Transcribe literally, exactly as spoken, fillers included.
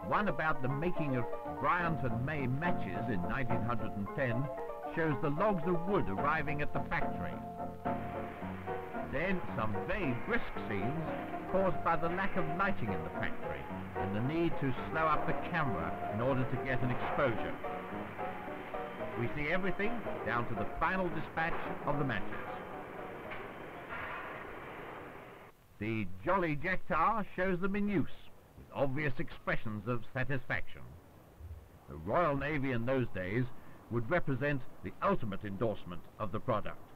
One about the making of Bryant and May matches in nineteen ten shows the logs of wood arriving at the factory. Then some very brisk scenes caused by the lack of lighting in the factory and the need to slow up the camera in order to get an exposure. We see everything down to the final dispatch of the matches. The Jolly Jack Tar shows them in use, with obvious expressions of satisfaction. The Royal Navy in those days would represent the ultimate endorsement of the product.